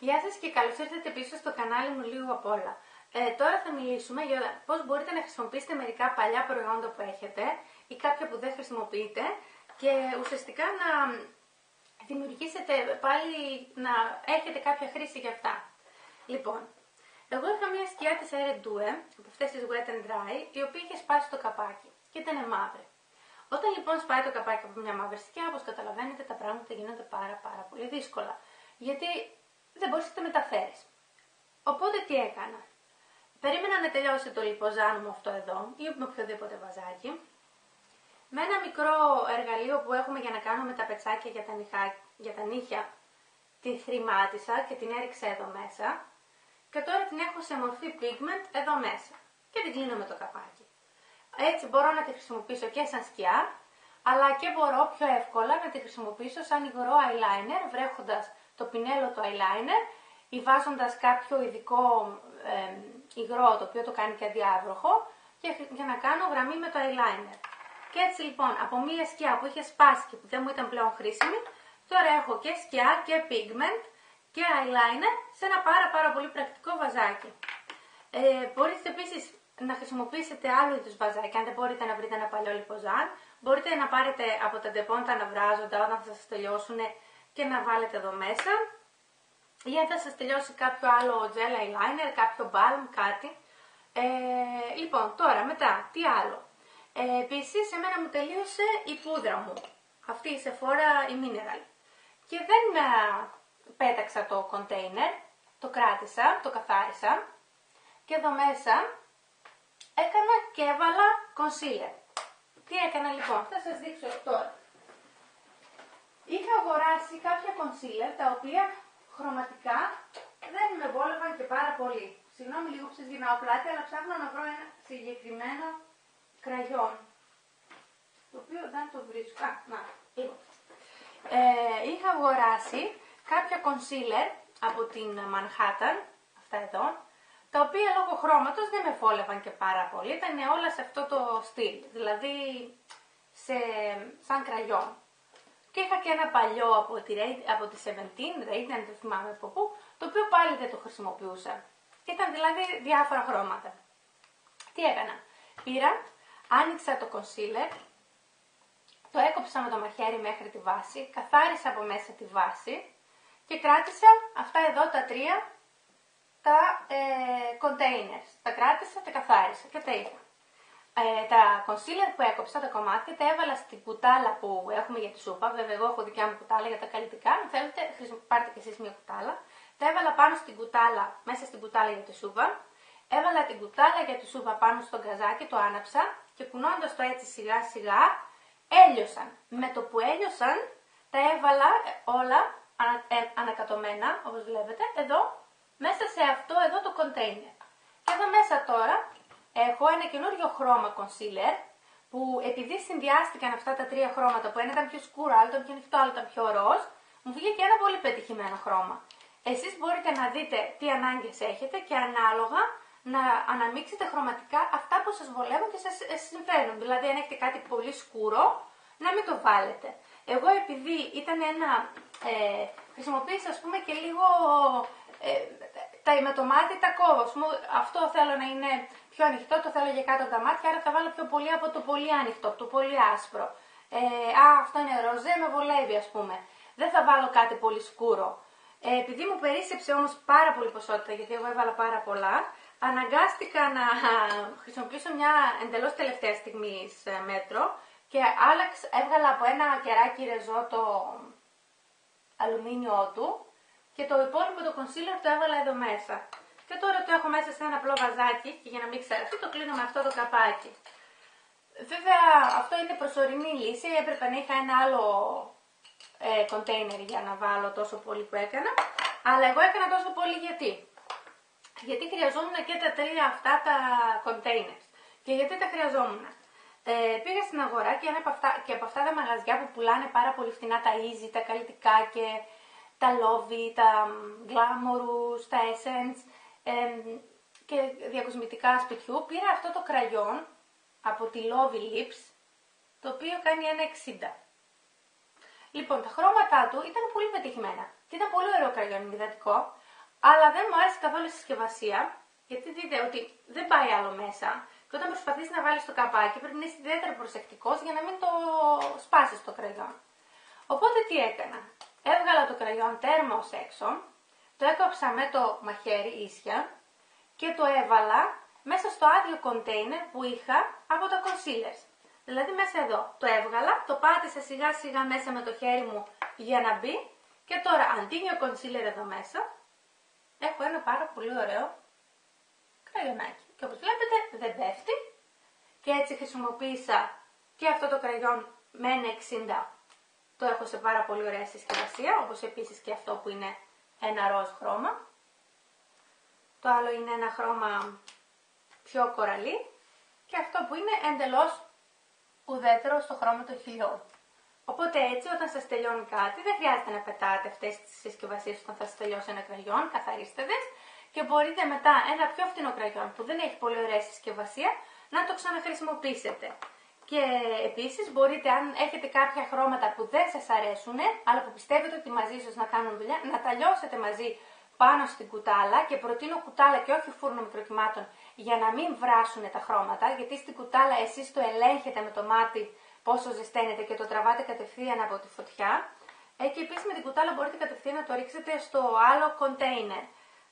Γεια σας και καλώς ήρθατε πίσω στο κανάλι μου Λίγο απ' όλα. Τώρα θα μιλήσουμε για πώς μπορείτε να χρησιμοποιήσετε μερικά παλιά προϊόντα που έχετε ή κάποια που δεν χρησιμοποιείτε και ουσιαστικά να δημιουργήσετε πάλι, να έχετε κάποια χρήση για αυτά. Λοιπόν, εγώ είχα μια σκιά της Eredue, από αυτές τις Wet n Dry, η οποία είχε σπάσει το καπάκι και ήταν μαύρη. Όταν λοιπόν σπάει το καπάκι από μια μαύρη σκιά, όπως καταλαβαίνετε, τα πράγματα γίνονται πάρα πολύ δύσκολα. Γιατί δεν μπορείς να τα μεταφέρεις. Οπότε τι έκανα. Περίμενα να τελειώσει το λιποζάν μου αυτό εδώ ή με οποιοδήποτε βαζάκι. Με ένα μικρό εργαλείο που έχουμε για να κάνουμε τα πετσάκια για τα νύχια, τη θρημάτισα και την έριξα εδώ μέσα. Και τώρα την έχω σε μορφή pigment εδώ μέσα. Και την κλείνω με το καπάκι. Έτσι μπορώ να τη χρησιμοποιήσω και σαν σκιά, αλλά και μπορώ πιο εύκολα να τη χρησιμοποιήσω σαν υγρό eyeliner, βρέχοντας το πινέλο του eyeliner ή βάζοντας κάποιο ειδικό υγρό το οποίο το κάνει και αδιάβροχο για να κάνω γραμμή με το eyeliner. Και έτσι λοιπόν από μία σκιά που είχε σπάσει και που δεν μου ήταν πλέον χρήσιμη, τώρα έχω και σκιά και pigment και eyeliner σε ένα πάρα πολύ πρακτικό βαζάκι. Μπορείτε επίσης να χρησιμοποιήσετε άλλου είδους βαζάκια, αν δεν μπορείτε να βρείτε ένα παλιό λιποζάν. Μπορείτε να πάρετε από τα ντεπών τα αναβράζοντα όταν θα σας τελειώσουν και να βάλετε εδώ μέσα. Ή αν θα σας τελειώσει κάποιο άλλο gel eyeliner, κάποιο balm, κάτι. Λοιπόν, τώρα μετά, τι άλλο. Επίσης, εμένα μου τελείωσε η πούδρα μου. Αυτή η Sephora, η Mineral. Και δεν πέταξα το container, το κράτησα, το καθάρισα. Και εδώ μέσα έκανα και έβαλα concealer. Τι έκανα λοιπόν, θα σας δείξω τώρα. Είχα αγοράσει κάποια concealer τα οποία χρωματικά δεν με βόλευαν και πάρα πολύ. Συγγνώμη λίγο που σας γυρνάω πλάτη, αλλά ψάχνω να βρω ένα συγκεκριμένο κραγιόν. Το οποίο δεν το βρίσκω. Λοιπόν. Είχα αγοράσει κάποια concealer από την Manhattan, αυτά εδώ, τα οποία λόγω χρώματος δεν με φόλευαν και πάρα πολύ, ήταν όλα σε αυτό το στυλ, δηλαδή σαν κραγιόν. Και είχα και ένα παλιό από τη 17, Radiant, δεν θυμάμαι από πού, το οποίο πάλι δεν το χρησιμοποιούσα. Ήταν δηλαδή διάφορα χρώματα. Τι έκανα. Πήρα, άνοιξα το concealer, το έκοψα με το μαχαίρι μέχρι τη βάση, καθάρισα από μέσα τη βάση και κράτησα αυτά εδώ τα τρία τα containers. Τα κράτησα, τα καθάρισα και τα είχα. Τα concealer που έκοψα, τα κομμάτια, τα έβαλα στην κουτάλα που έχουμε για τη σούπα. Βέβαια, εγώ έχω δικιά μου κουτάλα για τα καλλιτικά. Αν θέλετε, πάρτε και εσείς μια κουτάλα. Τα έβαλα πάνω στην κουτάλα, μέσα στην κουτάλα για τη σούπα. Έβαλα την κουτάλα για τη σούπα πάνω στο γκαζάκι, το άναψα και κουνώντας το έτσι σιγά σιγά, έλειωσαν. Με το που έλειωσαν, τα έβαλα όλα ανακατωμένα, όπως βλέπετε, εδώ, μέσα σε αυτό εδώ το container. Και εδώ μέσα τώρα έχω ένα καινούριο χρώμα concealer που επειδή συνδυάστηκαν αυτά τα τρία χρώματα που ένα ήταν πιο σκούρο, άλλο ήταν πιο ανοιχτό, άλλο ήταν πιο ροζ, μου βγήκε ένα πολύ πετυχημένο χρώμα. Εσείς μπορείτε να δείτε τι ανάγκες έχετε και ανάλογα να αναμίξετε χρωματικά αυτά που σας βολεύουν και σας συμφέρουν. Δηλαδή αν έχετε κάτι πολύ σκούρο, να μην το βάλετε. Εγώ επειδή ήταν χρησιμοποίησα ας πούμε και λίγο με το μάτι τα κόβω. Αυτό θέλω να είναι πιο ανοιχτό, το θέλω για κάτω από τα μάτια, άρα θα βάλω πιο πολύ από το πολύ ανοιχτό, από το πολύ άσπρο. Αυτό είναι ροζέ, με βολεύει ας πούμε. Δεν θα βάλω κάτι πολύ σκούρο. Επειδή μου περίσσεψε όμως πάρα πολύ ποσότητα, γιατί εγώ έβαλα πάρα πολλά, αναγκάστηκα να χρησιμοποιήσω μια εντελώς τελευταία στιγμής μέτρο και έβγαλα από ένα κεράκι ρεζό το αλουμίνιό του και το υπόλοιπο το concealer το έβαλα εδώ μέσα. Και τώρα το έχω μέσα σε ένα απλό βαζάκι και για να μην ξεραθεί το κλείνω με αυτό το καπάκι. Βέβαια αυτό είναι προσωρινή λύση, έπρεπε να είχα ένα άλλο container για να βάλω τόσο πολύ που έκανα. Αλλά εγώ έκανα τόσο πολύ γιατί χρειαζόμουν και τα τρία αυτά τα containers. Και γιατί τα χρειαζόμουν. Πήγα στην αγορά και από αυτά τα μαγαζιά που πουλάνε πάρα πολύ φθηνά τα Easy, τα καλλιτικά και τα Lovey, τα Glamorous, τα Essence και διακοσμητικά σπιτιού, πήρα αυτό το κραγιόν από τη Lovey Lips, το οποίο κάνει 1,60. Λοιπόν, τα χρώματά του ήταν πολύ πετυχημένα και ήταν πολύ ωραίο κραγιόν, υδατικό, αλλά δεν μου άρεσε καθόλου η συσκευασία, γιατί δείτε ότι δεν πάει άλλο μέσα. Και όταν προσπαθείς να βάλεις το καπάκι πρέπει να είσαι ιδιαίτερα προσεκτικός για να μην το σπάσεις το κραγιόν. Οπότε τι έκανα. Έβγαλα το κραγιόν τέρμος έξω, το έκοψα με το μαχαίρι ίσια και το έβαλα μέσα στο άδειο κοντέινερ που είχα από τα concealers. Δηλαδή μέσα εδώ. Το έβγαλα, το πάτησα σιγά σιγά μέσα με το χέρι μου για να μπει και τώρα αντίγειο concealer εδώ μέσα έχω ένα πάρα πολύ ωραίο κραγιονάκι. Και όπως βλέπετε δεν πέφτει και έτσι χρησιμοποίησα και αυτό το κραγιόν με 1,60. Το έχω σε πάρα πολύ ωραία συσκευασία, όπως επίσης και αυτό που είναι ένα ροζ χρώμα. Το άλλο είναι ένα χρώμα πιο κοραλί και αυτό που είναι εντελώς ουδέτερο στο χρώμα των χιλιών. Οπότε έτσι όταν σας τελειώνει κάτι δεν χρειάζεται να πετάτε αυτές τις συσκευασίες όταν θα σας τελειώσει ένα κραγιόν, καθαρίστε τες και μπορείτε μετά ένα πιο φθηνό κραγιόν που δεν έχει πολύ ωραία συσκευασία να το ξαναχρησιμοποιήσετε. Και επίσης μπορείτε, αν έχετε κάποια χρώματα που δεν σας αρέσουν, αλλά που πιστεύετε ότι μαζί σας να κάνουν δουλειά, να τα λιώσετε μαζί πάνω στην κουτάλα και προτείνω κουτάλα και όχι φούρνο μικροκυμάτων για να μην βράσουν τα χρώματα, γιατί στην κουτάλα εσείς το ελέγχετε με το μάτι πόσο ζεσταίνετε και το τραβάτε κατευθείαν από τη φωτιά. Και επίσης με την κουτάλα μπορείτε κατευθείαν να το ρίξετε στο άλλο κοντέινερ.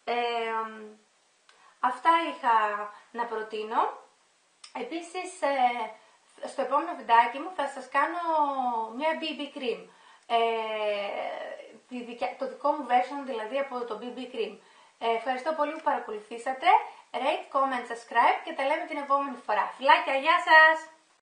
Αυτά είχα να προτείνω. Επίσης στο επόμενο βιντεάκι μου θα σας κάνω μια BB cream. Το δικό μου version δηλαδή από το BB cream. Ευχαριστώ πολύ που παρακολουθήσατε. Rate, comment, subscribe και τα λέμε την επόμενη φορά. Φιλάκια, γεια σας!